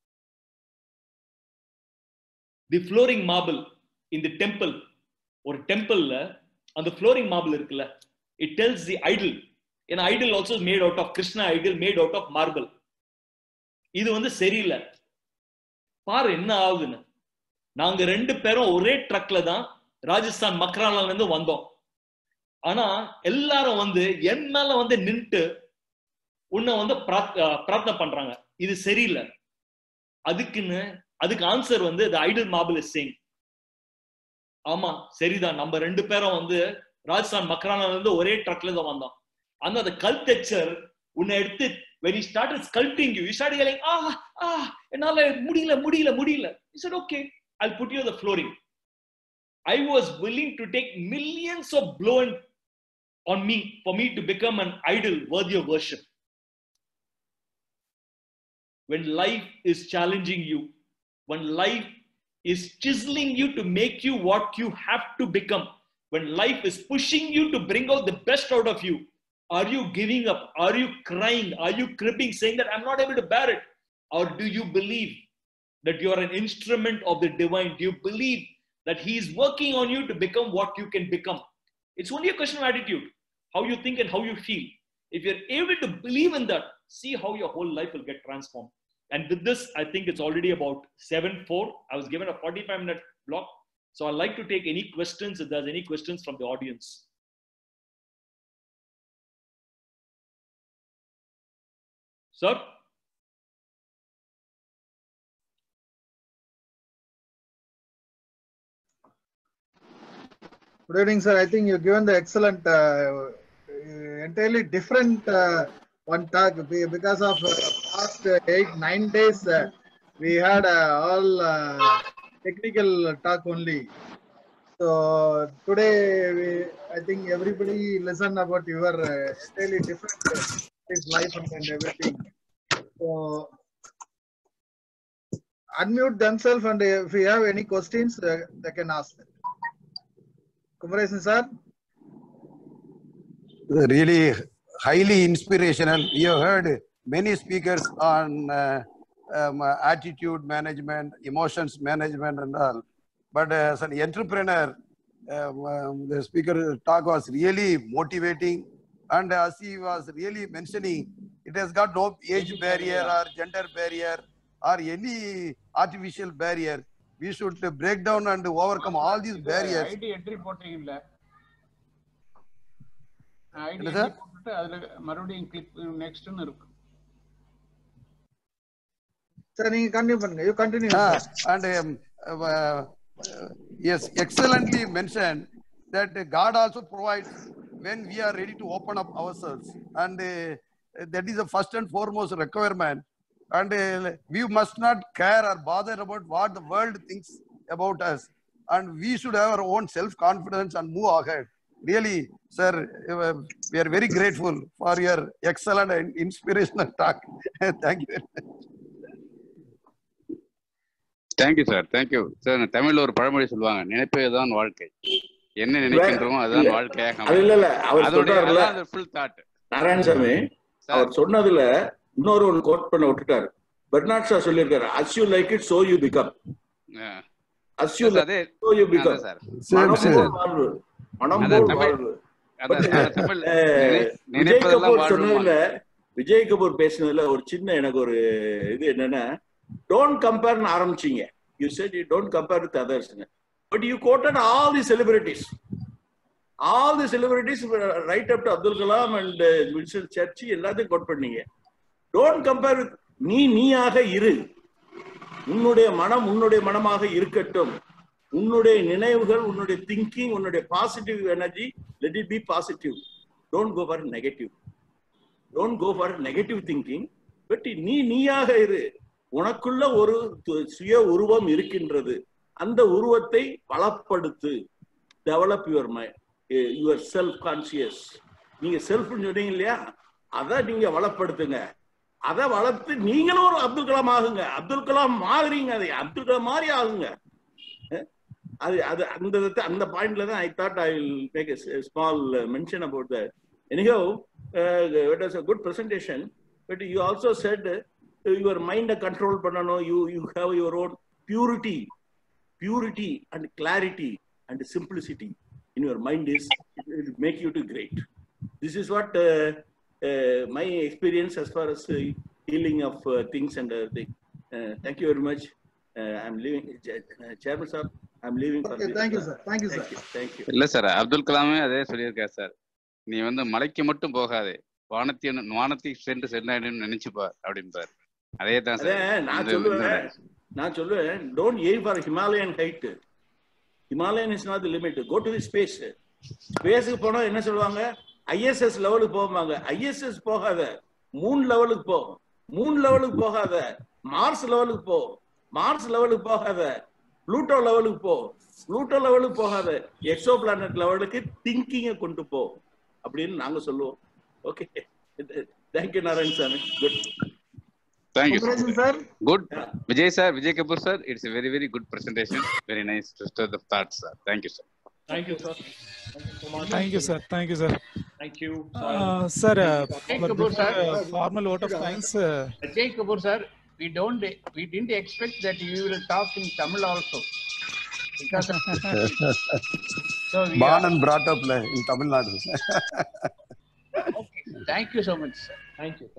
the flooring marble in the temple, or temple, on the flooring marble irukla, it tells the idol. An idol also is made out of Krishna idol, made out of marble. இது வந்து சரியில்ல. பாரு என்ன ஆகுதுன்னு. நாங்க ரெண்டு பேரும் ஒரே ட்ரக்ல தான் ராஜஸ்தான் மக்ரானால இருந்து வந்தோம். ஆனா எல்லாரும் வந்து என் மேல வந்து நின்று உன்னை வந்து பிரார்த்தனை பண்றாங்க. இது சரியில்லை. அதுக்கு ஆன்சர் வந்து the idol marble is saying, ஆமா சரிதான், நம்ம ரெண்டு பேரும் வந்து ராஜஸ்தான் மக்ரானால இருந்து ஒரே ட்ரக்ல தான் வந்தோம். ஆனா அந்த கல்தெச்சர் உன்னை எடுத்து, when he started sculpting you, you started yelling, என்னால முடியல. He said, okay, I'll put you on the flooring. I was willing to take millions of blows on me for me to become an idol worthy of worship. When life is challenging you, when life is chiseling you to make you what you have to become, when life is pushing you to bring out the best out of you, are you giving up? Are you crying? Are you cribbing, saying that I'm not able to bear it? Or do you believe that you are an instrument of the divine? Do you believe that he is working on you to become what you can become? It's only a question of attitude, how you think and how you feel. If you're able to believe in that, see how your whole life will get transformed. And with this, I think it's already about 7:04. I was given a 45-minute block. So I'd like to take any questions, if there's any questions from the audience. Sir? Good evening, sir. I think you've given the excellent entirely different one talk because of past 8-9 days we had all technical talk only. So today I think everybody listen about your entirely different his life and everything. So unmute themselves, and if you have any questions they can ask. Kumaresan sir. Really highly inspirational. You heard many speakers on attitude management, emotions management and all. But as an entrepreneur, the speaker talk was really motivating. And as he was really mentioning, it has got no age barrier or gender barrier or any artificial barrier. We should break down and overcome all these barriers. ID entry போட்டீங்கல்ல ID என்ன entry sir? போட்டுட்டு அதுல மறுபடியும் click நெக்ஸ்ட்னு இருக்கு. Sir, you continue பண்ணுங்க. You continue. And yes, excellently mentioned that God also provides when we are ready to open up ourselves, and that is the first and foremost requirement. And we must not care or bother about what the world thinks about us, and we should have our own self-confidence and move ahead. Really, sir, we are very grateful for your excellent and inspirational talk. Thank you very much. Thank you sir, thank you sir. தமிழ்ல ஒரு பழமொழி சொல்லுவாங்க, நினைப்பே தான் வாழ்க்கை, என்ன நினைக்கின்றோமோ அதுதான் வாழ்க்கையாக. அவர் சொல்றாருல ஃபுல் தாட் நாராயணசாமி அவர் சொன்னதுல இன்னொரு ஒன்று கோட் பண்ண விட்டுட்டாரு. பெர்னார்ட் ஷா சொல்லியிருக்காரு, as you like it so you become. as you like it so you become. Vijay Kapoor பேசினதுல ஒரு சின்ன எனக்கு ஒரு இது என்னன்னா, don't compare ஆரம்பிச்சீங்க. You said you don't compare with others, but you quoted all the celebrities right up to Abdul Kalam and Winston Churchill எல்லாத்தையும் quote பண்ணீங்க. Don't compare with நீயாக இரு, உன்னுடைய மனம் உன்னுடைய மனமாக இருக்கட்டும், உன்னுடைய நினைவுகள், உன்னுடைய திங்கிங், உன்னுடைய positive energy, let it be positive. Don't go for negative thinking, but நீயாக இரு. உனக்குள்ள ஒரு சுய உருவம் இருக்கின்றது, அந்த உருவத்தை பலப்படுத்து. Develop your self conscious. நீங்க செல்ஃப் சொன்னீங்க இல்லையா, அதை நீங்க வளப்படுத்துங்க. அதை வளர்த்து நீங்களும் ஒரு அப்துல் கலாம் ஆகுங்க. அப்துல் கலாம் ஆகுறீங்க, அதை அப்துல் கலாம் மாதிரி ஆகுங்க. அது அந்த பாயிண்ட்ல தான் I thought I will make a small mention about that. Anyhow, it was a good presentation, but you also said your mind control பண்ணணும். You have your own purity and clarity and simplicity in your mind it will make you to great. This is what my experience as far as healing of things and everything. Thank you very much. I'm leaving, Chairman sir. I'm leaving. Okay, thank you sir. Thank you sir. Thank you. இல்ல sir, Abdul கலாமே அதே சொல்லியிருக்காரு sir, நீ மலைக்கு மட்டும் போகாதே, வானத்தை சென்று நினைச்சுப்பார் அப்படின்பார். அதே தான் சார் நான் சொல்லுவேன், don't aim for Himalayan height. Himalayan is not the limit. Go to the space. ஸ்பேஸுக்கு போனா என்ன சொல்லுவாங்க, ISS லெவலுக்கு போவாங்க. ISS போகாத, மூன் லெவலுக்கு போ. மூன் லெவலுக்கு போகாத, மார்ஸ் லெவலுக்கு போ. மார்ஸ் லெவலுக்கு போகாத, ப்ளூட்டோ லெவலுக்கு போ. ப்ளூட்டோ லெவலுக்கு போகாத, எக்ஸோ பிளானட் லெவலுக்கு திங்கிங்க கொண்டு போ அப்படின்னு நாங்க சொல்லுவோம். Okay, thank you Narayanasamy. Good. Thank you, sir. Good. Vijay sir, Vijay Kapoor sir, it's a very, very good presentation. Very nice to stir the thoughts, sir. Thank you, sir. Thank you, sir. Thank you, sir. Thank you, sir. Thank you. Sir, Kapoor, sir. Formal vote of thanks. Vijay Kapoor sir, we didn't expect that you will talk in Tamil also. Because so we born and brought up in Tamil Nadu. Okay. Thank you so much, sir. Thank you.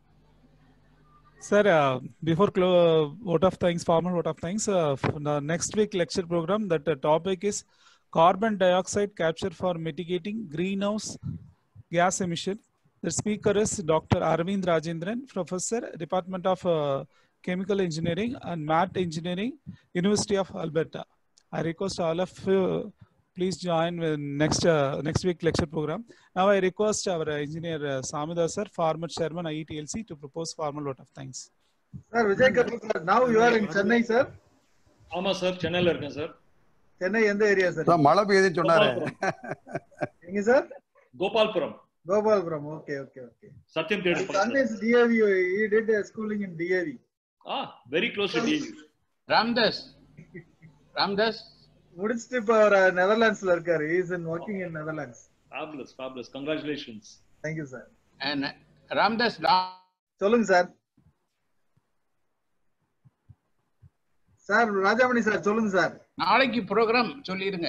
Sir, before vote of thanks, formal vote of thanks, the next week lecture program, that topic is carbon dioxide capture for mitigating greenhouse gas emission. The speaker is Dr. Arvind Rajendran, Professor, Department of Chemical Engineering and Math Engineering, University of Alberta. I request all of you please join with next week lecture program. Now I request our engineer Samida sir, former chairman IETLC, to propose formal vote of thanks. Sir, Vijay Kapoor sir, now you are in Chennai, sir. ஆமா sir, சென்னையில இருக்கேன் sir. Chennai எந்த area sir? மழை பெய்யுதுன்னு சொன்னாரு. எங்க sir? Gopalpuram. Gopalpuram. Okay. Satyam Theatre. Son is DAV. He did schooling in DAV. Very close to DAV. Ramdas. முடிச்சிட்டு இப்போ நெதர்லாண்ட்ஸ்ல இருக்காரு. He is working in Netherlands. Fabulous. Congratulations. Thank you, sir. And Ramdas. சொல்லுங்க sir. Sir Rajamani sir சொல்லுங்க sir. நாளைக்கு program சொல்லிருங்க.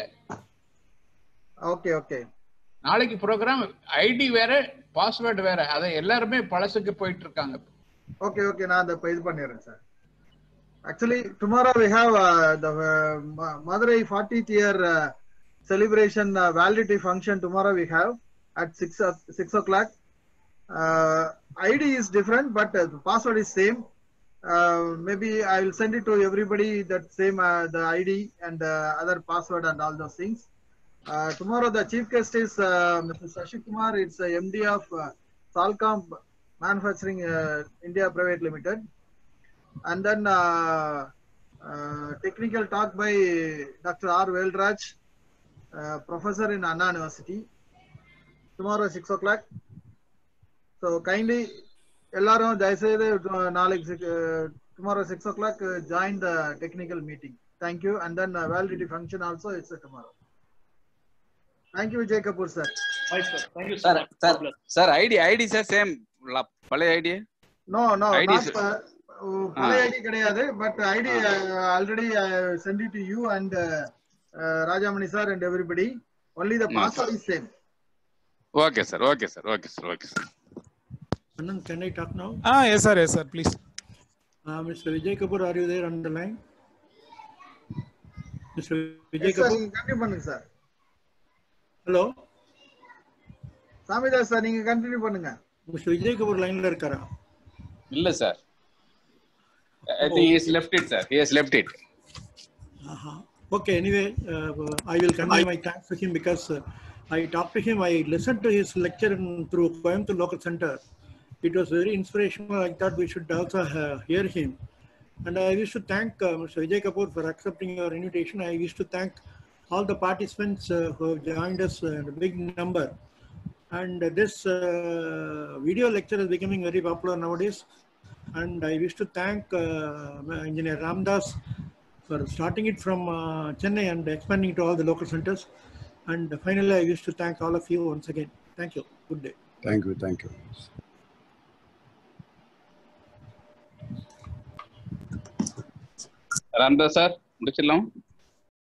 Okay. நாளைக்கு program ID வேற password வேற, அதை எல்லாருமே பழசுக்கு போயிட்டு இருக்காங்க. ஓகே நான் அதை இது பண்ணிடுறேன் sir. Actually, tomorrow we have the Madurai 40th year celebration validity function. Tomorrow we have at 6 o'clock. ID is different, but the password is same. Maybe I will send it to everybody that same the ID and other password and all those things. Tomorrow the chief guest is Mr. Shashi Kumar. It's MD of Salcom Manufacturing India Private Limited. And then technical talk by Dr. R. Velraj, professor in Anna University. Tomorrow 6 o'clock. So kindly, ellarum dayaseedu naளைக்கு tomorrow 6 o'clock join the technical meeting. Thank you. And then validity function also is tomorrow. Thank you, Vijay Kapoor sir. Hi sir. Thank you so much. Sir, ID sir same பழைய ID? No, ID பழைய ID கிடையாது. But ID already send it to you and Rajamani sir and everybody. Only the password is same. Okay sir. Anand, can I talk now? Yes sir, please. Mr. Vijay Kapoor, are you there on the line? Mr. Vijay Yes, sir, Kapoor. continue பண்ணுங்க sir. Hello. Samidas sir நீங்க continue பண்ணுங்க. Mr. Vijay Kapoor லைன்ல இருக்காரா? இல்ல sir. I think he has left it. Okay, anyway, I will convey my thanks to him because I talked to him. I listened to his lecture through Coimbatore Local Center. It was very inspirational. I thought we should also hear him. And I wish to thank Mr. Vijay Kapoor for accepting your invitation. I wish to thank all the participants who have joined us in a big number. And this video lecture is becoming very popular nowadays. And I wish to thank Engineer Ramdas for starting it from Chennai and expanding it to all the local centers. And finally, I wish to thank all of you once again. Thank you. Good day. Thank you. Ramdas sir, முடிச்சிடலாம்.